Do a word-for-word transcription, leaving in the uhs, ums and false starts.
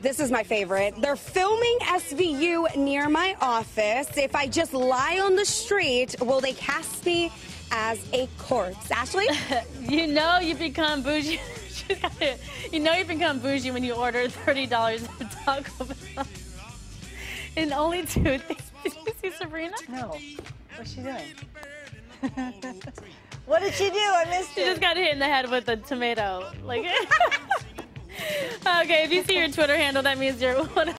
This is my favorite. They're filming S V U near my office. If I just lie on the street, will they cast me as a corpse? Ashley? You know you become bougie. You know you become bougie when you order thirty dollars of Taco Bell. And only two things. Did you see Sabrina? No. What's she doing? What did she do? I missed She it. just got hit in the head with a tomato. Like. Okay, if you see your Twitter handle, that means you're one of